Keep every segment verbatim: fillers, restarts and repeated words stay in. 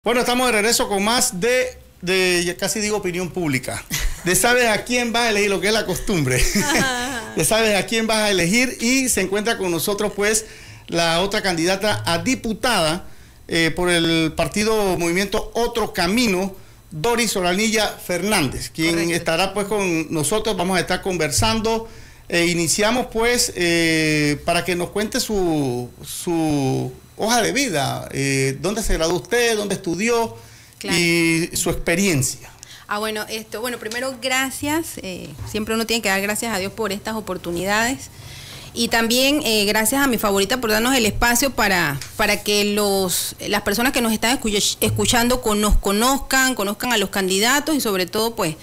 Bueno, estamos de regreso con más de, de ya casi digo opinión pública. De sabes a quién vas a elegir, lo que es la costumbre. De sabes a quién vas a elegir, y se encuentra con nosotros pues la otra candidata a diputada eh, por el partido Movimiento Otro Camino, Doris Solanilla Fernández, quien Correcto. estará pues con nosotros. Vamos a estar conversando. Eh, iniciamos pues eh, para que nos cuente su, su hoja de vida, eh, dónde se graduó usted, dónde estudió, claro, y su experiencia. Ah, bueno, esto, bueno, primero gracias, eh, siempre uno tiene que dar gracias a Dios por estas oportunidades, y también eh, gracias a mi favorita por darnos el espacio para, para que los, las personas que nos están escuchando con, nos conozcan, conozcan a los candidatos, y sobre todo pues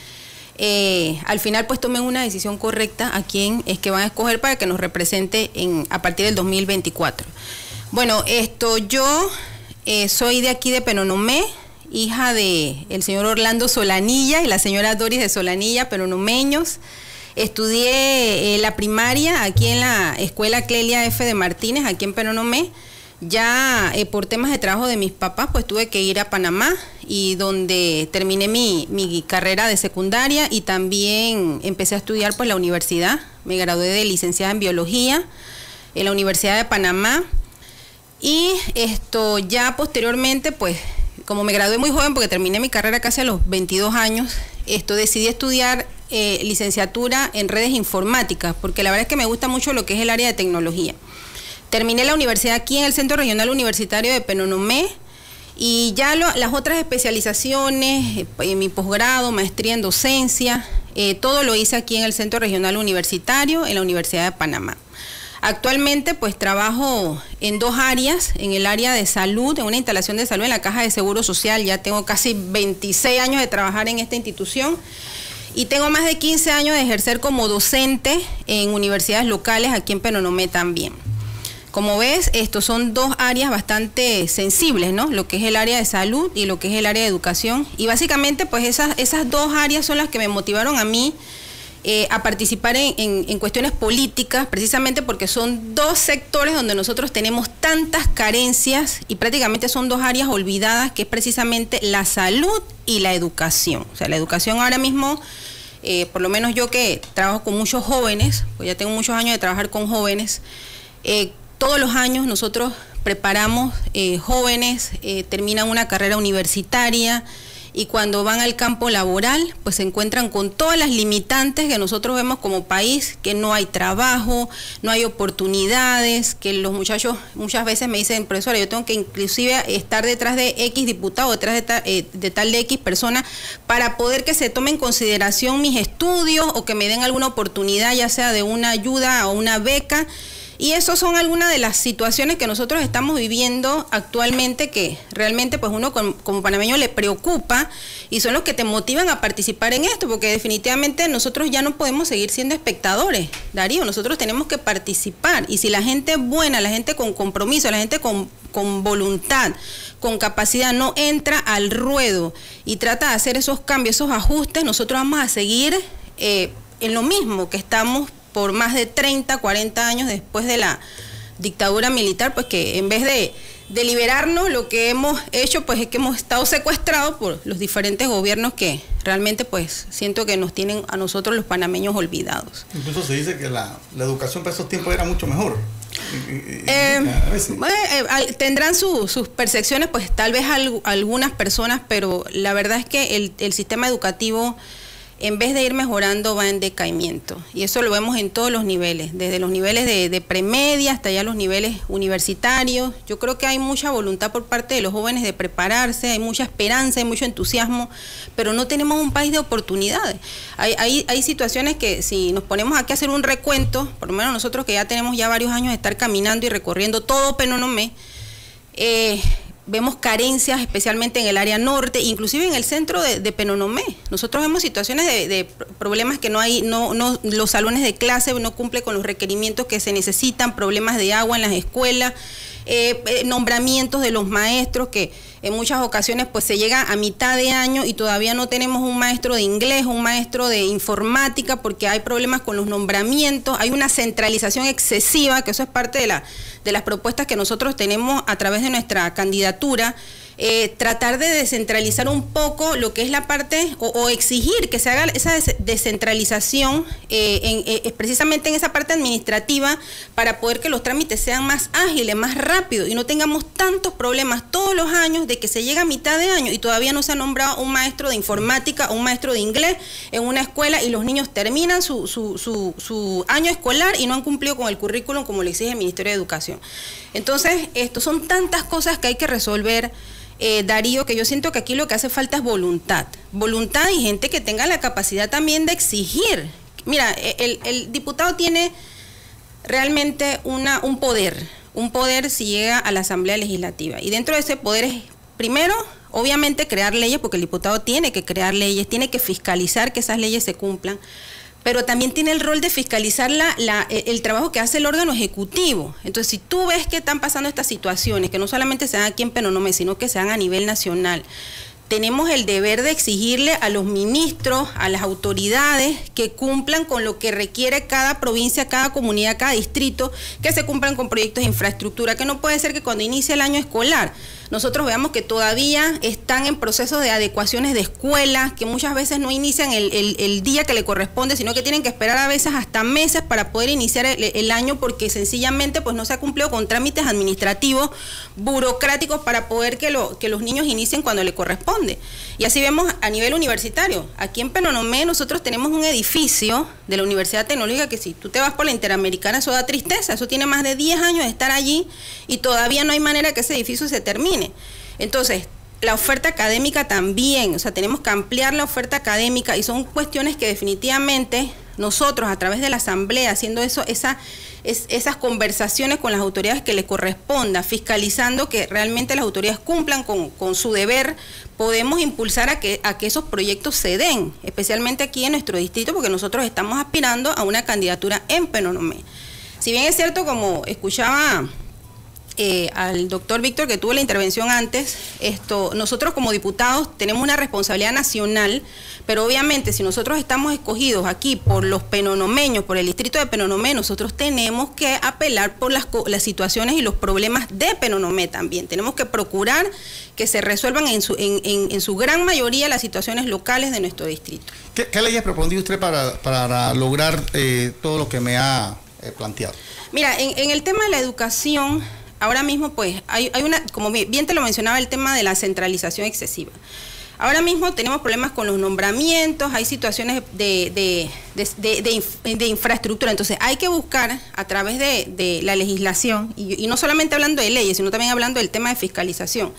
eh, al final pues tomen una decisión correcta a quién es que van a escoger para que nos represente en, a partir del dos mil veinticuatro. Bueno, esto, yo eh, soy de aquí de Penonomé, hija de el señor Orlando Solanilla y la señora Doris de Solanilla, penonomeños. Estudié eh, la primaria aquí en la escuela Clelia F. de Martínez, aquí en Penonomé. Ya eh, por temas de trabajo de mis papás, pues tuve que ir a Panamá, y donde terminé mi, mi carrera de secundaria, y también empecé a estudiar pues la universidad. Me gradué de licenciada en biología en la Universidad de Panamá. Y esto ya posteriormente, pues, como me gradué muy joven porque terminé mi carrera casi a los veintidós años, esto decidí estudiar eh, licenciatura en redes informáticas, porque la verdad es que me gusta mucho lo que es el área de tecnología. Terminé la universidad aquí en el Centro Regional Universitario de Penonomé, y ya lo, las otras especializaciones, eh, mi posgrado, maestría en docencia, eh, todo lo hice aquí en el Centro Regional Universitario, en la Universidad de Panamá. Actualmente pues trabajo en dos áreas, en el área de salud, en una instalación de salud en la Caja de Seguro Social. Ya tengo casi veintiséis años de trabajar en esta institución, y tengo más de quince años de ejercer como docente en universidades locales aquí en Penonomé también. Como ves, estos son dos áreas bastante sensibles, ¿no? Lo que es el área de salud y lo que es el área de educación, y básicamente pues esas, esas dos áreas son las que me motivaron a mí Eh, a participar en, en, en cuestiones políticas, precisamente porque son dos sectores donde nosotros tenemos tantas carencias, y prácticamente son dos áreas olvidadas, que es precisamente la salud y la educación. O sea, la educación ahora mismo, eh, por lo menos yo que trabajo con muchos jóvenes, pues ya tengo muchos años de trabajar con jóvenes, eh, todos los años nosotros preparamos eh, jóvenes, eh, terminan una carrera universitaria, y cuando van al campo laboral, pues se encuentran con todas las limitantes que nosotros vemos como país, que no hay trabajo, no hay oportunidades, que los muchachos muchas veces me dicen, profesora, yo tengo que inclusive estar detrás de X diputado, detrás de, ta, eh, de tal de X persona, para poder que se tome en consideración mis estudios, o que me den alguna oportunidad, ya sea de una ayuda o una beca. Y esas son algunas de las situaciones que nosotros estamos viviendo actualmente, que realmente pues uno como, como panameño le preocupa, y son los que te motivan a participar en esto, porque definitivamente nosotros ya no podemos seguir siendo espectadores, Darío, nosotros tenemos que participar, y si la gente buena, la gente con compromiso, la gente con, con voluntad, con capacidad no entra al ruedo y trata de hacer esos cambios, esos ajustes, nosotros vamos a seguir eh, en lo mismo que estamos por más de treinta, cuarenta años después de la dictadura militar, pues que en vez de, de liberarnos, lo que hemos hecho pues es que hemos estado secuestrados por los diferentes gobiernos, que realmente pues siento que nos tienen a nosotros los panameños olvidados. Incluso se dice que la, la educación para esos tiempos era mucho mejor. Eh, eh, tendrán su, sus percepciones pues tal vez al, algunas personas, pero la verdad es que el, el sistema educativo, en vez de ir mejorando, va en decaimiento, y eso lo vemos en todos los niveles, desde los niveles de, de premedia hasta ya los niveles universitarios. Yo creo que hay mucha voluntad por parte de los jóvenes de prepararse, hay mucha esperanza, hay mucho entusiasmo, pero no tenemos un país de oportunidades. Hay, hay, hay situaciones que, si nos ponemos aquí a hacer un recuento, por lo menos nosotros que ya tenemos ya varios años de estar caminando y recorriendo todo Penonomé, eh, vemos carencias especialmente en el área norte, inclusive en el centro de, de Penonomé. Nosotros vemos situaciones de, de problemas que no hay, no, no, los salones de clase no cumplen con los requerimientos que se necesitan, problemas de agua en las escuelas, eh, eh, nombramientos de los maestros, que en muchas ocasiones pues se llega a mitad de año y todavía no tenemos un maestro de inglés, un maestro de informática, porque hay problemas con los nombramientos, hay una centralización excesiva, que eso es parte de, la, de las propuestas que nosotros tenemos a través de nuestra candidatura, eh, tratar de descentralizar un poco lo que es la parte, o, o exigir que se haga esa des descentralización eh, en, eh, precisamente en esa parte administrativa, para poder que los trámites sean más ágiles, más rápidos y no tengamos tantos problemas todos los años de que se llega a mitad de año y todavía no se ha nombrado un maestro de informática o un maestro de inglés en una escuela y los niños terminan su, su, su, su año escolar y no han cumplido con el currículum como le exige el Ministerio de Educación. Entonces, esto son tantas cosas que hay que resolver, eh, Darío, que yo siento que aquí lo que hace falta es voluntad. Voluntad y gente que tenga la capacidad también de exigir. Mira, el, el diputado tiene realmente una, un poder, un poder si llega a la Asamblea Legislativa. Y dentro de ese poder es, primero, obviamente crear leyes, porque el diputado tiene que crear leyes, tiene que fiscalizar que esas leyes se cumplan, pero también tiene el rol de fiscalizar la, la, el trabajo que hace el órgano ejecutivo. Entonces, si tú ves que están pasando estas situaciones, que no solamente se dan aquí en Penonomé, sino que se dan a nivel nacional, tenemos el deber de exigirle a los ministros, a las autoridades, que cumplan con lo que requiere cada provincia, cada comunidad, cada distrito, que se cumplan con proyectos de infraestructura, que no puede ser que cuando inicie el año escolar nosotros veamos que todavía están en procesos de adecuaciones de escuelas, que muchas veces no inician el, el, el día que le corresponde, sino que tienen que esperar a veces hasta meses para poder iniciar el, el año, porque sencillamente pues no se ha cumplido con trámites administrativos, burocráticos, para poder que, lo, que los niños inicien cuando le corresponde. Y así vemos a nivel universitario. Aquí en Penonomé nosotros tenemos un edificio de la Universidad Tecnológica que si tú te vas por la Interamericana, eso da tristeza, eso tiene más de diez años de estar allí y todavía no hay manera que ese edificio se termine. Entonces, la oferta académica también, o sea, tenemos que ampliar la oferta académica y son cuestiones que definitivamente nosotros a través de la Asamblea, haciendo eso, esa, es, esas conversaciones con las autoridades que les corresponda, fiscalizando que realmente las autoridades cumplan con, con su deber, podemos impulsar a que, a que esos proyectos se den, especialmente aquí en nuestro distrito, porque nosotros estamos aspirando a una candidatura en Penonomé. Si bien es cierto, como escuchaba Eh, al doctor Víctor, que tuvo la intervención antes, esto, nosotros como diputados tenemos una responsabilidad nacional, pero obviamente si nosotros estamos escogidos aquí por los penonomeños, por el distrito de Penonomé, nosotros tenemos que apelar por las, las situaciones y los problemas de Penonomé también. Tenemos que procurar que se resuelvan en su, en, en, en su gran mayoría las situaciones locales de nuestro distrito. ¿Qué, qué leyes propondría usted para, para lograr eh, todo lo que me ha eh, planteado? Mira, en, en el tema de la educación, ahora mismo, pues, hay, hay una, como bien te lo mencionaba, el tema de la centralización excesiva. Ahora mismo tenemos problemas con los nombramientos, hay situaciones de, de, de, de, de, inf, de infraestructura. Entonces, hay que buscar a través de, de la legislación, y, y no solamente hablando de leyes, sino también hablando del tema de fiscalización,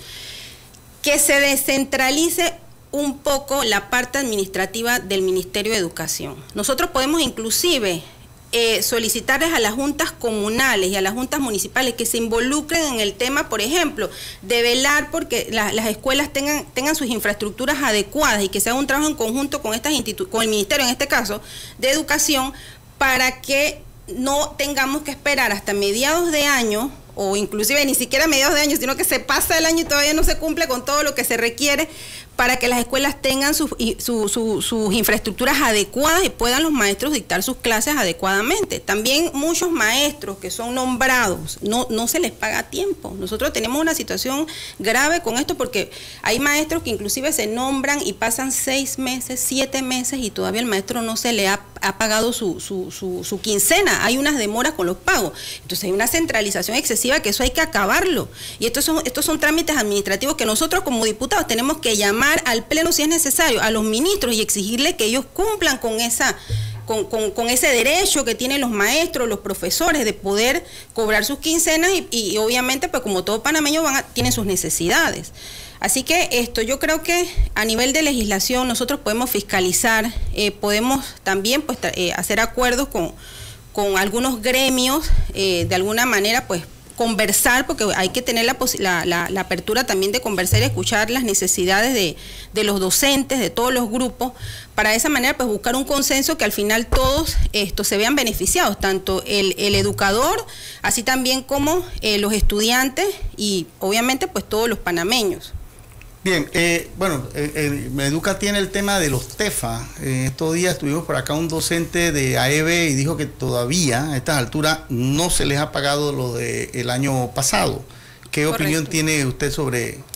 que se descentralice un poco la parte administrativa del Ministerio de Educación. Nosotros podemos inclusive Eh, solicitarles a las juntas comunales y a las juntas municipales que se involucren en el tema, por ejemplo, de velar porque la, las escuelas tengan, tengan sus infraestructuras adecuadas y que se haga un trabajo en conjunto con estas institu- con el Ministerio, en este caso, de Educación, para que no tengamos que esperar hasta mediados de año, o inclusive ni siquiera mediados de año, sino que se pasa el año y todavía no se cumple con todo lo que se requiere para que las escuelas tengan sus, su, su, sus infraestructuras adecuadas y puedan los maestros dictar sus clases adecuadamente. También muchos maestros que son nombrados, no, no se les paga a tiempo. Nosotros tenemos una situación grave con esto porque hay maestros que inclusive se nombran y pasan seis meses, siete meses y todavía el maestro no se le ha, ha pagado su, su, su, su quincena. Hay unas demoras con los pagos. Entonces hay una centralización excesiva que eso hay que acabarlo. Y estos son, estos son trámites administrativos que nosotros como diputados tenemos que llamar al pleno si es necesario, a los ministros y exigirle que ellos cumplan con esa con, con, con ese derecho que tienen los maestros, los profesores de poder cobrar sus quincenas y, y obviamente pues como todo panameño van a, tienen sus necesidades. Así que esto yo creo que a nivel de legislación nosotros podemos fiscalizar, eh, podemos también pues eh, hacer acuerdos con, con algunos gremios, eh, de alguna manera pues conversar, porque hay que tener la, la, la, la apertura también de conversar y escuchar las necesidades de, de los docentes, de todos los grupos, para de esa manera pues buscar un consenso que al final todos estos se vean beneficiados, tanto el, el educador, así también como eh, los estudiantes y obviamente pues todos los panameños. Bien, eh, bueno, eh, eh, Meduca tiene el tema de los TEFA. Eh, estos días tuvimos por acá un docente de A E B y dijo que todavía a estas alturas no se les ha pagado lo del año pasado. ¿Qué Correcto. opinión tiene usted sobre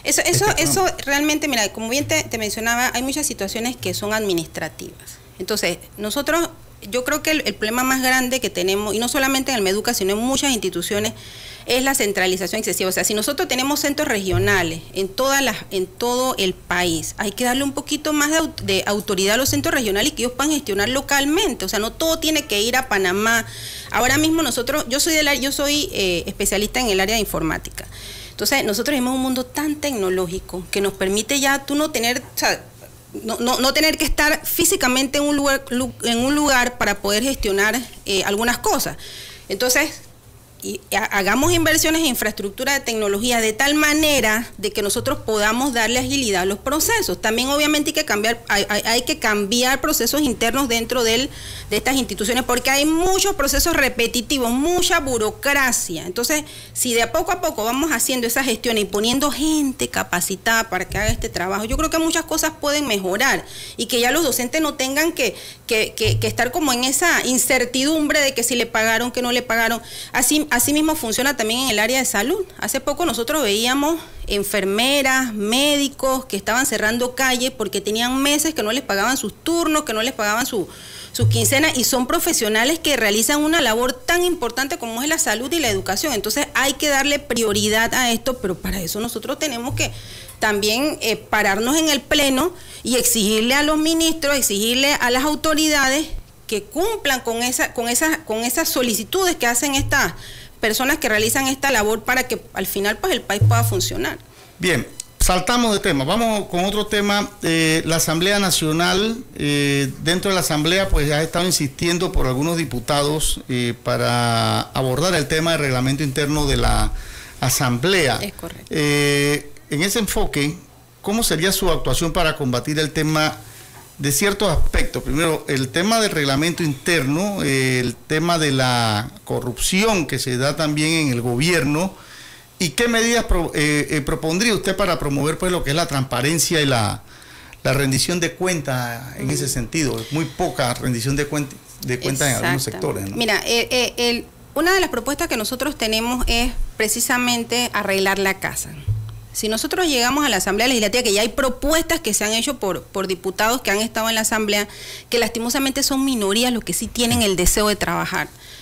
Eso, eso, eso realmente, mira, como bien te, te mencionaba, hay muchas situaciones que son administrativas. Entonces, nosotros, yo creo que el, el problema más grande que tenemos, y no solamente en el Meduca, sino en muchas instituciones, es la centralización excesiva. O sea, si nosotros tenemos centros regionales en, todas las, en todo el país, hay que darle un poquito más de, de autoridad a los centros regionales y que ellos puedan gestionar localmente. O sea, no todo tiene que ir a Panamá. Ahora mismo nosotros, yo soy, de la, yo soy eh, especialista en el área de informática. Entonces, nosotros vivimos un mundo tan tecnológico que nos permite ya tú no tener... O sea, No, no, no tener que estar físicamente en un lugar, en un lugar para poder gestionar eh, algunas cosas. Entonces, y hagamos inversiones en infraestructura de tecnología de tal manera de que nosotros podamos darle agilidad a los procesos. También obviamente hay que cambiar, hay, hay, hay que cambiar procesos internos dentro del, de estas instituciones, porque hay muchos procesos repetitivos, mucha burocracia. Entonces, si de a poco a poco vamos haciendo esa gestión y poniendo gente capacitada para que haga este trabajo, yo creo que muchas cosas pueden mejorar y que ya los docentes no tengan que, que, que, que estar como en esa incertidumbre de que si le pagaron, que no le pagaron. Así Así mismo funciona también en el área de salud. Hace poco nosotros veíamos enfermeras, médicos que estaban cerrando calles porque tenían meses que no les pagaban sus turnos, que no les pagaban su, sus quincenas, y son profesionales que realizan una labor tan importante como es la salud y la educación. Entonces hay que darle prioridad a esto, pero para eso nosotros tenemos que también eh, pararnos en el pleno y exigirle a los ministros, exigirle a las autoridades que cumplan con esa, con esa, con esas solicitudes que hacen estas personas que realizan esta labor para que al final pues el país pueda funcionar. Bien, saltamos de tema, vamos con otro tema. Eh, la Asamblea Nacional, eh, dentro de la Asamblea pues ha estado insistiendo por algunos diputados eh, para abordar el tema del reglamento interno de la Asamblea. Es correcto. Eh, en ese enfoque, ¿cómo sería su actuación para combatir el tema de ciertos aspectos? Primero, el tema del reglamento interno, eh, el tema de la corrupción que se da también en el gobierno, y qué medidas pro, eh, eh, propondría usted para promover pues lo que es la transparencia y la, la rendición de cuentas en ese sentido. Muy poca rendición de, cuenta, de cuentas en algunos sectores, ¿no? Mira, eh, eh, el, una de las propuestas que nosotros tenemos es precisamente arreglar la casa. Si nosotros llegamos a la Asamblea Legislativa, que ya hay propuestas que se han hecho por, por diputados que han estado en la Asamblea, que lastimosamente son minorías los que sí tienen el deseo de trabajar.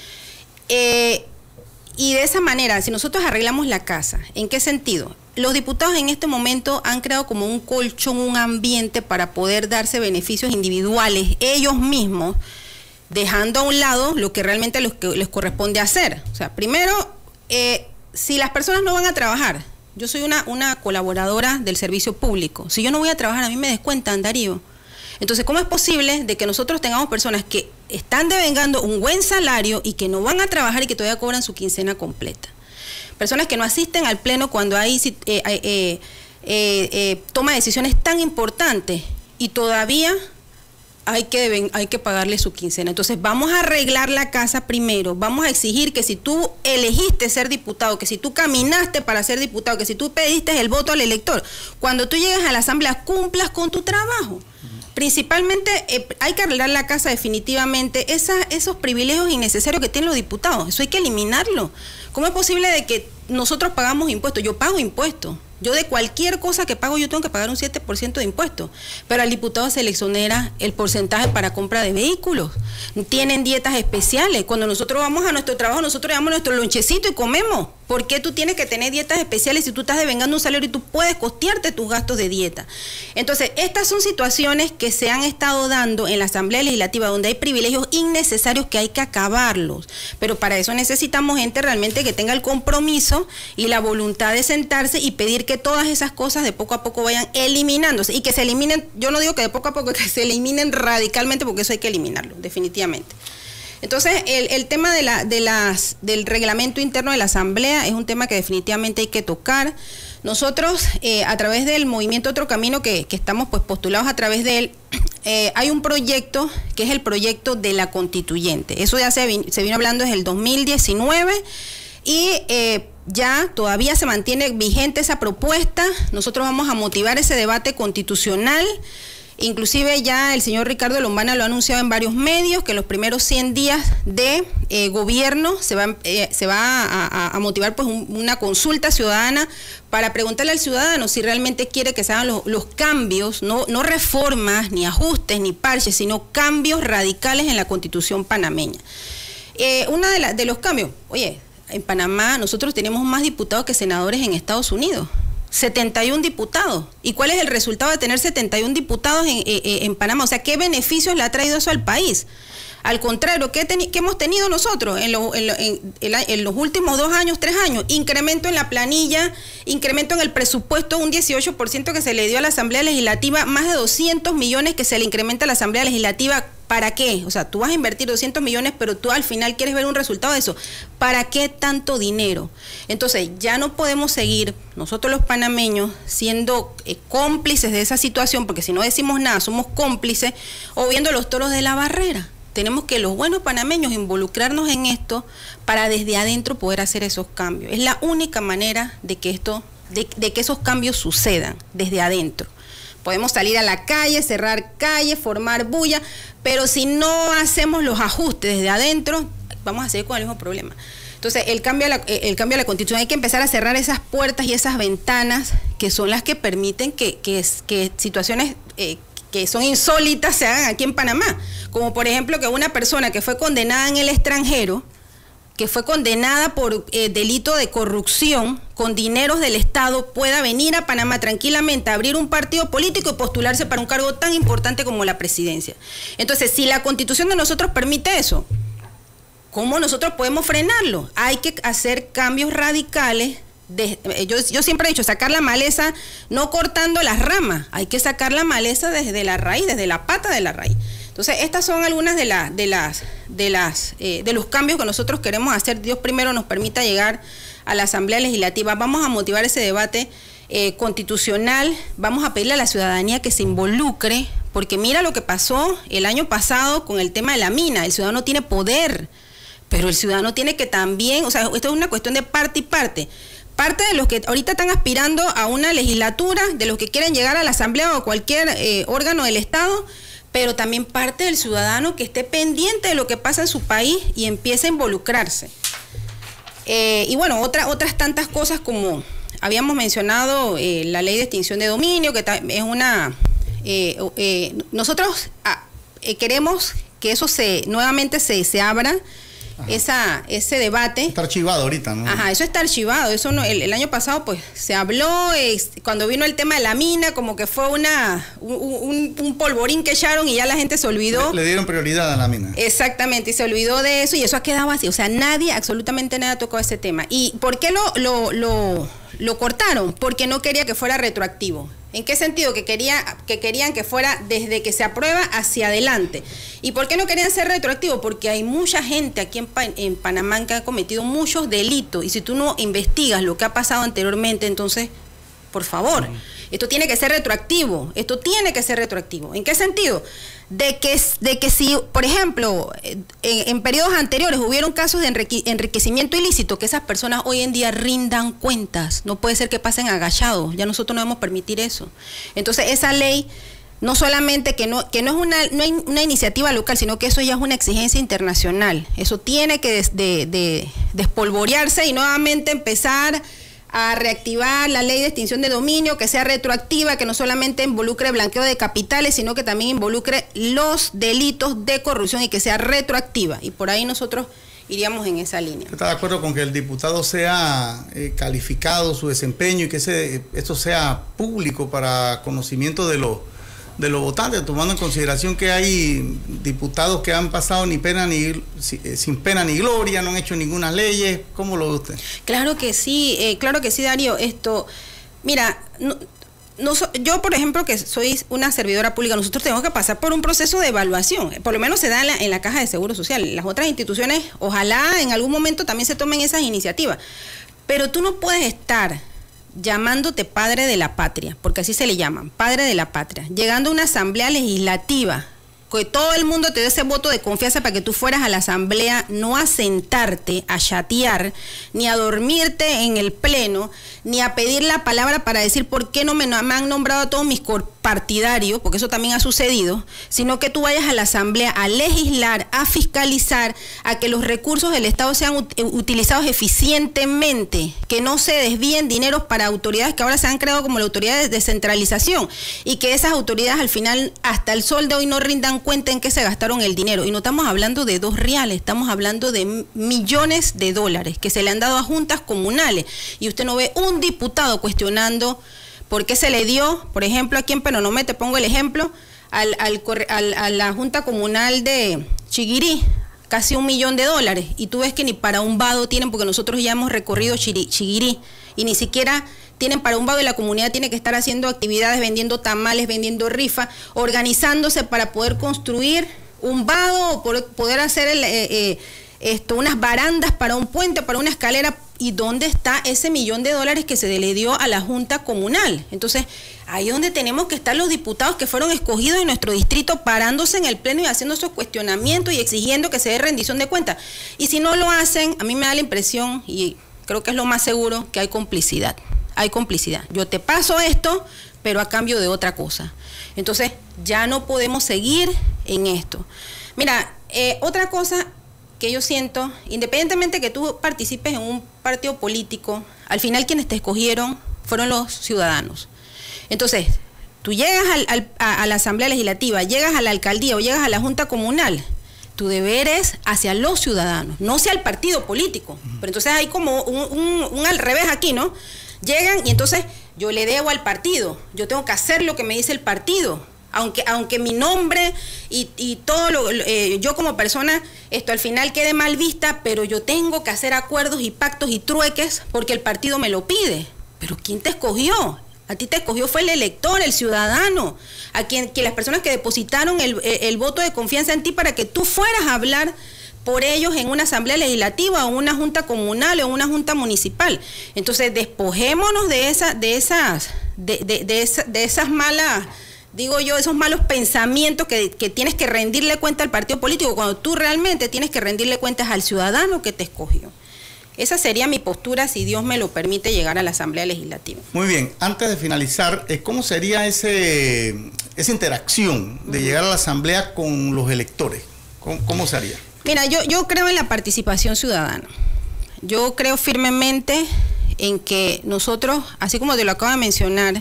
Eh, y de esa manera, si nosotros arreglamos la casa, ¿en qué sentido? Los diputados en este momento han creado como un colchón, un ambiente para poder darse beneficios individuales ellos mismos, dejando a un lado lo que realmente les, les corresponde hacer. O sea, primero, eh, si las personas no van a trabajar, yo soy una, una colaboradora del servicio público. Si yo no voy a trabajar, a mí me descuentan, Darío. Entonces, ¿cómo es posible de que nosotros tengamos personas que están devengando un buen salario y que no van a trabajar y que todavía cobran su quincena completa? Personas que no asisten al pleno cuando hay eh, eh, eh, eh, toma de decisiones tan importantes y todavía hay que, hay que pagarle su quincena. Entonces vamos a arreglar la casa primero, vamos a exigir que si tú elegiste ser diputado, que si tú caminaste para ser diputado, que si tú pediste el voto al elector, cuando tú llegas a la Asamblea cumplas con tu trabajo. Principalmente eh, hay que arreglar la casa definitivamente, esa, esos privilegios innecesarios que tienen los diputados, eso hay que eliminarlo. ¿Cómo es posible de que nosotros pagamos impuestos? Yo pago impuestos. Yo de cualquier cosa que pago yo tengo que pagar un siete por ciento de impuestos, pero al diputado se le exonera el porcentaje para compra de vehículos. Tienen dietas especiales. Cuando nosotros vamos a nuestro trabajo, nosotros llevamos nuestro lonchecito y comemos. ¿Por qué tú tienes que tener dietas especiales si tú estás devengando un salario y tú puedes costearte tus gastos de dieta? Entonces, estas son situaciones que se han estado dando en la Asamblea Legislativa, donde hay privilegios innecesarios que hay que acabarlos. Pero para eso necesitamos gente realmente que tenga el compromiso y la voluntad de sentarse y pedir que todas esas cosas de poco a poco vayan eliminándose y que se eliminen, yo no digo que de poco a poco, que se eliminen radicalmente, porque eso hay que eliminarlo, definitivamente. Entonces, el, el tema de la, de las, del reglamento interno de la Asamblea es un tema que definitivamente hay que tocar. Nosotros, eh, a través del movimiento Otro Camino, que, que estamos pues postulados a través de él, eh, hay un proyecto que es el proyecto de la constituyente. Eso ya se, vin, se vino hablando desde el dos mil diecinueve y eh, ya todavía se mantiene vigente esa propuesta. Nosotros vamos a motivar ese debate constitucional. Inclusive ya el señor Ricardo Lombana lo ha anunciado en varios medios, que los primeros cien días de eh, gobierno se va, eh, se va a, a, a motivar pues un, una consulta ciudadana para preguntarle al ciudadano si realmente quiere que se hagan los, los cambios, no, no reformas, ni ajustes, ni parches, sino cambios radicales en la Constitución panameña. Eh, uno de, la, de los cambios, oye, en Panamá nosotros tenemos más diputados que senadores en Estados Unidos. setenta y un diputados. ¿Y cuál es el resultado de tener setenta y un diputados en, en, en Panamá? O sea, ¿qué beneficios le ha traído eso al país? Al contrario, ¿qué, ten, qué hemos tenido nosotros en, lo, en, lo, en, en, en los últimos dos años, tres años? Incremento en la planilla, incremento en el presupuesto, un dieciocho por ciento que se le dio a la Asamblea Legislativa, más de doscientos millones que se le incrementa a la Asamblea Legislativa. ¿Para qué? O sea, tú vas a invertir doscientos millones, pero tú al final quieres ver un resultado de eso. ¿Para qué tanto dinero? Entonces, ya no podemos seguir, nosotros los panameños, siendo eh, cómplices de esa situación, porque si no decimos nada, somos cómplices, o viendo los toros de la barrera. Tenemos que los buenos panameños involucrarnos en esto para desde adentro poder hacer esos cambios. Es la única manera de que esto, de, de que esos cambios sucedan desde adentro. Podemos salir a la calle, cerrar calles, formar bulla, pero si no hacemos los ajustes desde adentro, vamos a seguir con el mismo problema. Entonces, el cambio a la, el cambio a la Constitución, hay que empezar a cerrar esas puertas y esas ventanas que son las que permiten que, que, que situaciones eh, que son insólitas se hagan aquí en Panamá. Como por ejemplo que una persona que fue condenada en el extranjero, que fue condenada por eh, delito de corrupción con dineros del Estado, pueda venir a Panamá tranquilamente a abrir un partido político y postularse para un cargo tan importante como la presidencia. Entonces, si la Constitución de nosotros permite eso, ¿cómo nosotros podemos frenarlo? Hay que hacer cambios radicales. De, yo, yo siempre he dicho, sacar la maleza no cortando las ramas, hay que sacar la maleza desde la raíz, desde la pata de la raíz. Entonces, estas son algunas de, la, de, las, de, las, eh, de los cambios que nosotros queremos hacer. Dios primero nos permita llegar a la Asamblea Legislativa. Vamos a motivar ese debate eh, constitucional, vamos a pedirle a la ciudadanía que se involucre, porque mira lo que pasó el año pasado con el tema de la mina. El ciudadano tiene poder, pero el ciudadano tiene que también, o sea, esto es una cuestión de parte y parte. Parte de los que ahorita están aspirando a una legislatura, de los que quieren llegar a la Asamblea o a cualquier eh, órgano del Estado, pero también parte del ciudadano que esté pendiente de lo que pasa en su país y empiece a involucrarse. Eh, y bueno, otra, otras tantas cosas como habíamos mencionado, eh, la ley de extinción de dominio, que es una... Eh, eh, nosotros ah, eh, queremos que eso se nuevamente se, se abra, Esa, ese debate. Está archivado ahorita, ¿no? Ajá, eso está archivado. Eso no, el, el año pasado pues se habló, eh, cuando vino el tema de la mina, como que fue una un, un, un polvorín que echaron y ya la gente se olvidó. Le, le dieron prioridad a la mina. Exactamente, y se olvidó de eso y eso ha quedado así. O sea, nadie, absolutamente nadie tocó ese tema. ¿Y por qué lo, lo, lo, lo cortaron? Porque no quería que fuera retroactivo. ¿En qué sentido? Que, quería, que querían que fuera desde que se aprueba hacia adelante. ¿Y por qué no querían ser retroactivos? Porque hay mucha gente aquí en, Pan, en Panamá que ha cometido muchos delitos y si tú no investigas lo que ha pasado anteriormente, entonces, por favor, mm. esto tiene que ser retroactivo, esto tiene que ser retroactivo. ¿En qué sentido? De que, de que si, por ejemplo, en, en periodos anteriores hubieron casos de enrique, enriquecimiento ilícito, que esas personas hoy en día rindan cuentas. No puede ser que pasen agachados, ya nosotros no debemos permitir eso. Entonces, esa ley, no solamente que no, que no es una, no hay una iniciativa local, sino que eso ya es una exigencia internacional. Eso tiene que des, de, de, despolvorearse y nuevamente empezar a reactivar la ley de extinción de dominio, que sea retroactiva, que no solamente involucre blanqueo de capitales, sino que también involucre los delitos de corrupción y que sea retroactiva. Y por ahí nosotros iríamos en esa línea. ¿Está de acuerdo con que el diputado sea eh, calificado su desempeño y que ese, esto sea público para conocimiento de los de los votantes, tomando en consideración que hay diputados que han pasado ni pena ni sin pena ni gloria, no han hecho ninguna ley? ¿Cómo lo ve usted? Claro que sí, eh, claro que sí, Darío. Esto, mira, no, no, yo por ejemplo que soy una servidora pública, nosotros tenemos que pasar por un proceso de evaluación, por lo menos se da en la, en la Caja de Seguro Social. Las otras instituciones, ojalá en algún momento también se tomen esas iniciativas, pero tú no puedes estar llamándote padre de la patria, porque así se le llaman, padre de la patria, llegando a una asamblea legislativa, que todo el mundo te dé ese voto de confianza para que tú fueras a la asamblea, no a sentarte, a chatear, ni a dormirte en el pleno, ni a pedir la palabra para decir por qué no me, no, me han nombrado a todos mis partidario, porque eso también ha sucedido, sino que tú vayas a la Asamblea a legislar, a fiscalizar, a que los recursos del Estado sean ut utilizados eficientemente, que no se desvíen dineros para autoridades que ahora se han creado como la autoridad de descentralización, y que esas autoridades al final, hasta el sol de hoy, no rindan cuenta en qué se gastaron el dinero. Y no estamos hablando de dos reales, estamos hablando de millones de dólares que se le han dado a juntas comunales, y usted no ve un diputado cuestionando por qué se le dio, por ejemplo, aquí en Penonomé, te pongo el ejemplo, al, al, al, a la Junta Comunal de Chiguirí, casi un millón de dólares, y tú ves que ni para un vado tienen, porque nosotros ya hemos recorrido Chiguirí, y ni siquiera tienen para un vado, y la comunidad tiene que estar haciendo actividades, vendiendo tamales, vendiendo rifa, organizándose para poder construir un vado, o por, poder hacer el, eh, eh, esto, unas barandas para un puente, para una escalera. ¿Y dónde está ese millón de dólares que se le dio a la Junta Comunal? Entonces, ahí es donde tenemos que estar los diputados que fueron escogidos en nuestro distrito, parándose en el pleno y haciendo esos cuestionamientos y exigiendo que se dé rendición de cuentas. Y si no lo hacen, a mí me da la impresión, y creo que es lo más seguro, que hay complicidad. Hay complicidad. Yo te paso esto, pero a cambio de otra cosa. Entonces, ya no podemos seguir en esto. Mira, eh, otra cosa que yo siento, independientemente que tú participes en un partido político, al final quienes te escogieron fueron los ciudadanos. Entonces, tú llegas al, al, a, a la Asamblea Legislativa, llegas a la alcaldía o llegas a la Junta Comunal, tu deber es hacia los ciudadanos, no hacia el partido político. Pero entonces hay como un, un, un al revés aquí, ¿no? Llegan y entonces yo le debo al partido, yo tengo que hacer lo que me dice el partido. Aunque, aunque mi nombre y, y todo lo, eh, yo como persona, esto al final quede mal vista, pero yo tengo que hacer acuerdos y pactos y trueques porque el partido me lo pide. Pero ¿quién te escogió? A ti te escogió fue el elector, el ciudadano, a quien que las personas que depositaron el, el, el voto de confianza en ti para que tú fueras a hablar por ellos en una asamblea legislativa o una junta comunal o una junta municipal. Entonces despojémonos de, esa, de, esas, de, de, de, esa, de esas malas... digo yo, esos malos pensamientos que, que tienes que rendirle cuenta al partido político, cuando tú realmente tienes que rendirle cuentas al ciudadano que te escogió. Esa sería mi postura, si Dios me lo permite, llegar a la Asamblea Legislativa. Muy bien, antes de finalizar, ¿cómo sería ese, esa interacción de llegar a la Asamblea con los electores? ¿Cómo, cómo se haría? Mira, yo, yo creo en la participación ciudadana. Yo creo firmemente en que nosotros, así como te lo acabo de mencionar,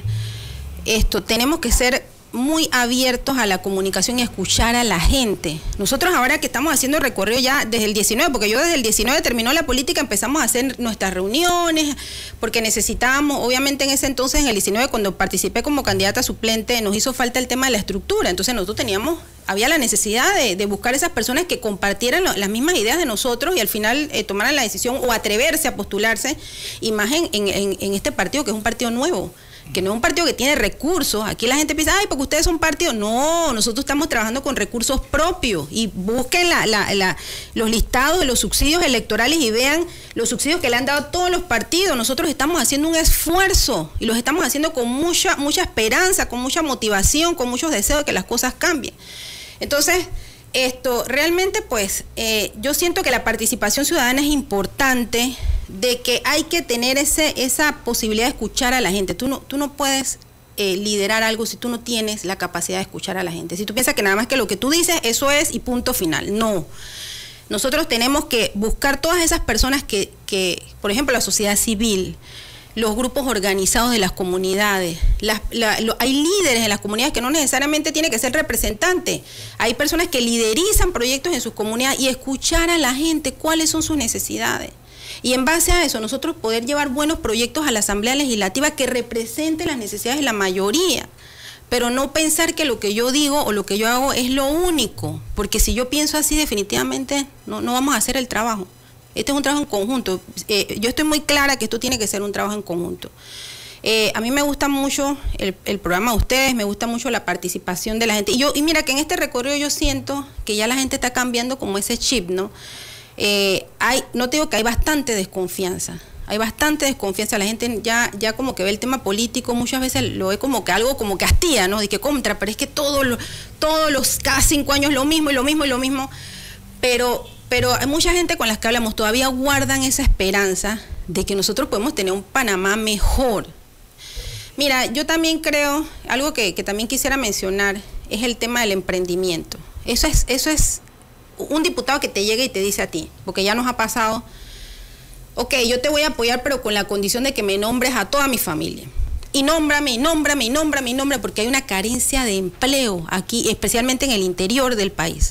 esto, tenemos que ser muy abiertos a la comunicación y escuchar a la gente. Nosotros ahora que estamos haciendo recorrido ya desde el diecinueve, porque yo desde el diecinueve terminó la política, empezamos a hacer nuestras reuniones, porque necesitábamos, obviamente en ese entonces, en el diecinueve, cuando participé como candidata suplente, nos hizo falta el tema de la estructura, entonces nosotros teníamos, había la necesidad de, de buscar esas personas que compartieran lo, las mismas ideas de nosotros y al final eh, tomaran la decisión o atreverse a postularse, y más en, en, en este partido, que es un partido nuevo, que no es un partido que tiene recursos. Aquí la gente piensa, ay, porque ustedes son partido. No, nosotros estamos trabajando con recursos propios, y busquen la, la, la, los listados de los subsidios electorales y vean los subsidios que le han dado a todos los partidos. Nosotros estamos haciendo un esfuerzo y los estamos haciendo con mucha, mucha esperanza, con mucha motivación, con muchos deseos de que las cosas cambien. Entonces, esto realmente, pues, eh, yo siento que la participación ciudadana es importante, de que hay que tener ese, esa posibilidad de escuchar a la gente. Tú no, tú no puedes eh, liderar algo si tú no tienes la capacidad de escuchar a la gente. Si tú piensas que nada más que lo que tú dices, eso es y punto final. No. Nosotros tenemos que buscar todas esas personas que, que por ejemplo, la sociedad civil, los grupos organizados de las comunidades, las, la, lo, hay líderes en las comunidades que no necesariamente tiene que ser representante. Hay personas que liderizan proyectos en sus comunidades, y escuchar a la gente cuáles son sus necesidades. Y en base a eso, nosotros poder llevar buenos proyectos a la Asamblea Legislativa que representen las necesidades de la mayoría. Pero no pensar que lo que yo digo o lo que yo hago es lo único. Porque si yo pienso así, definitivamente no, no vamos a hacer el trabajo. Este es un trabajo en conjunto. Eh, yo estoy muy clara que esto tiene que ser un trabajo en conjunto. Eh, a mí me gusta mucho el, el programa de ustedes, me gusta mucho la participación de la gente. Y, yo, y mira que en este recorrido yo siento que ya la gente está cambiando como ese chip, ¿no? Eh, hay, no te digo que hay bastante desconfianza, hay bastante desconfianza, la gente ya, ya como que ve el tema político, muchas veces lo ve como que algo como que hastía, ¿no? De que contra, pero es que todos lo, todos los cada cinco años lo mismo y lo mismo y lo mismo, pero, pero hay mucha gente con las que hablamos todavía guardan esa esperanza de que nosotros podemos tener un Panamá mejor. Mira, yo también creo, algo que, que también quisiera mencionar, es el tema del emprendimiento. Eso es, eso es un diputado que te llega y te dice a ti, porque ya nos ha pasado, ok, yo te voy a apoyar, pero con la condición de que me nombres a toda mi familia. Y nómbrame, y nómbrame, y nómbrame, y nómbrame, porque hay una carencia de empleo aquí, especialmente en el interior del país.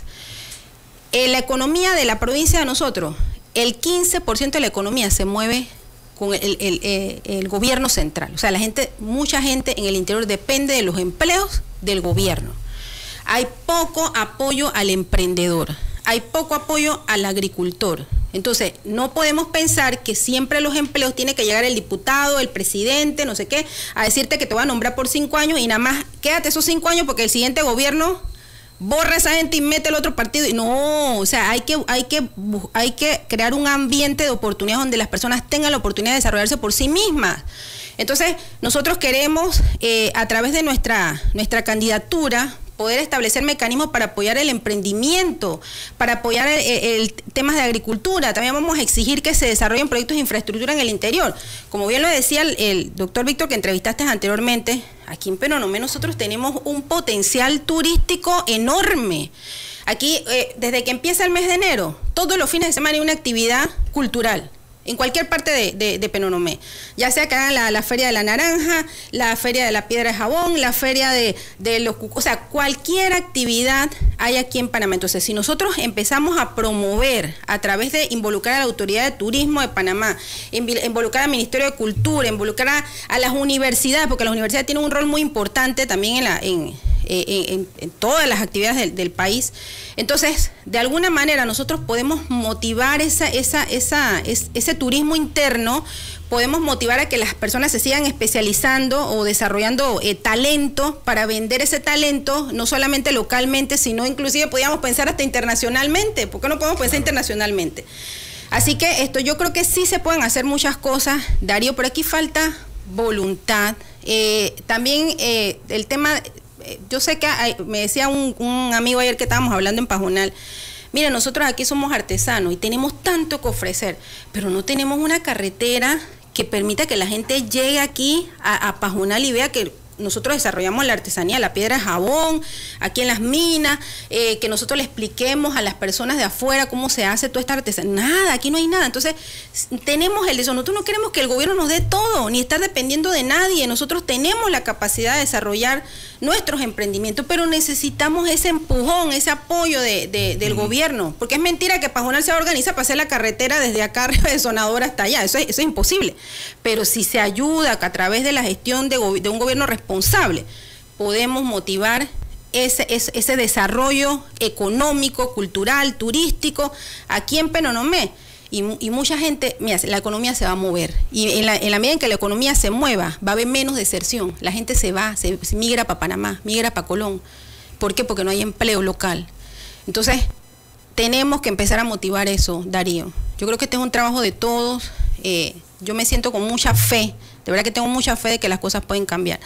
En la economía de la provincia de nosotros, el quince por ciento de la economía se mueve con el, el, el, el gobierno central. O sea, la gente, mucha gente en el interior depende de los empleos del gobierno. Hay poco apoyo al emprendedor, hay poco apoyo al agricultor. Entonces, no podemos pensar que siempre los empleos tiene que llegar el diputado, el presidente, no sé qué, a decirte que te va a nombrar por cinco años y nada más quédate esos cinco años porque el siguiente gobierno borra a esa gente y mete el otro partido. No, o sea, hay que, hay que, hay que crear un ambiente de oportunidad donde las personas tengan la oportunidad de desarrollarse por sí mismas. Entonces, nosotros queremos, eh, a través de nuestra, nuestra candidatura, poder establecer mecanismos para apoyar el emprendimiento, para apoyar el, el, el temas de agricultura. También vamos a exigir que se desarrollen proyectos de infraestructura en el interior. Como bien lo decía el, el doctor Víctor, que entrevistaste anteriormente, aquí en Penonomé nosotros tenemos un potencial turístico enorme. Aquí, eh, desde que empieza el mes de enero, todos los fines de semana hay una actividad cultural. En cualquier parte de, de, de Penonomé, ya sea que hagan la, la Feria de la Naranja, la Feria de la Piedra de Jabón, la Feria de, de los... O sea, cualquier actividad hay aquí en Panamá. Entonces, si nosotros empezamos a promover a través de involucrar a la Autoridad de Turismo de Panamá, involucrar al Ministerio de Cultura, involucrar a, a las universidades, porque las universidades tienen un rol muy importante también en la... En, En, en, en todas las actividades del, del país. Entonces, de alguna manera nosotros podemos motivar esa, esa, esa, es, ese turismo interno, podemos motivar a que las personas se sigan especializando o desarrollando eh, talento para vender ese talento, no solamente localmente, sino inclusive podríamos pensar hasta internacionalmente. ¿Por qué no podemos pensar internacionalmente? Así que esto, yo creo que sí se pueden hacer muchas cosas, Darío, pero aquí falta voluntad. Eh, también eh, el tema... Yo sé que hay, me decía un, un amigo ayer que estábamos hablando en Pajonal, mira, nosotros aquí somos artesanos y tenemos tanto que ofrecer, pero no tenemos una carretera que permita que la gente llegue aquí a, a Pajonal y vea que nosotros desarrollamos la artesanía, la piedra de jabón, aquí en las minas, eh, que nosotros le expliquemos a las personas de afuera cómo se hace toda esta artesanía. Nada, aquí no hay nada. Entonces, tenemos el deseo. Nosotros no queremos que el gobierno nos dé todo, ni estar dependiendo de nadie. Nosotros tenemos la capacidad de desarrollar nuestros emprendimientos, pero necesitamos ese empujón, ese apoyo de, de, del uh-huh. gobierno. Porque es mentira que Pajonal se organiza para hacer la carretera desde acá arriba de Sonadora hasta allá. Eso es, eso es imposible. Pero si se ayuda a través de la gestión de, de un gobierno responsable, responsable, podemos motivar ese, ese, ese desarrollo económico, cultural, turístico aquí en Penonomé. Y, y mucha gente, mira, la economía se va a mover. Y en la, en la medida en que la economía se mueva, va a haber menos deserción. La gente se va, se, se migra para Panamá, migra para Colón. ¿Por qué? Porque no hay empleo local. Entonces, tenemos que empezar a motivar eso, Darío. Yo creo que este es un trabajo de todos. Eh, yo me siento con mucha fe. De verdad que tengo mucha fe de que las cosas pueden cambiar.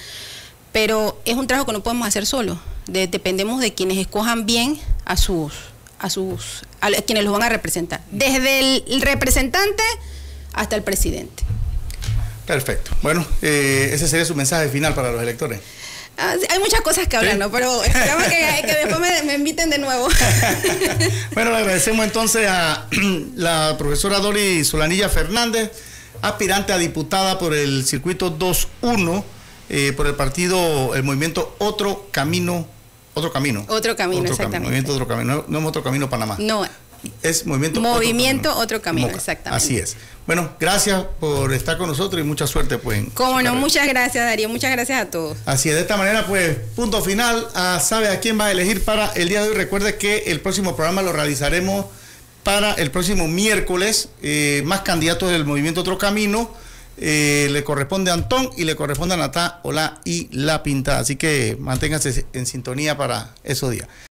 Pero es un trabajo que no podemos hacer solos. De, dependemos de quienes escojan bien a sus, a sus, a quienes los van a representar. Desde el, el representante hasta el presidente. Perfecto. Bueno, eh, ese sería su mensaje final para los electores. Ah, hay muchas cosas que hablar, ¿sí? ¿no? Pero esperamos que, que después me, me inviten de nuevo. Bueno, le agradecemos entonces a la profesora Dori Solanilla Fernández, aspirante a diputada por el circuito dos uno, eh, por el partido, el movimiento Otro Camino, Otro Camino. Otro Camino, otro exactamente. Camino, movimiento Otro Camino, no, no es Otro Camino Panamá. No. Es Movimiento, movimiento Otro Camino, Otro Camino, Moca. Exactamente. Así es. Bueno, gracias por estar con nosotros y mucha suerte, pues. Cómo no, muchas gracias, Darío, muchas gracias a todos. Así es, de esta manera, pues, punto final. A sabe a quién va a elegir para el día de hoy. Recuerde que el próximo programa lo realizaremos para el próximo miércoles. Eh, más candidatos del Movimiento Otro Camino. Eh, le corresponde a Antón y le corresponde a Natá, Olá y La Pintada. Así que manténganse en sintonía para esos días.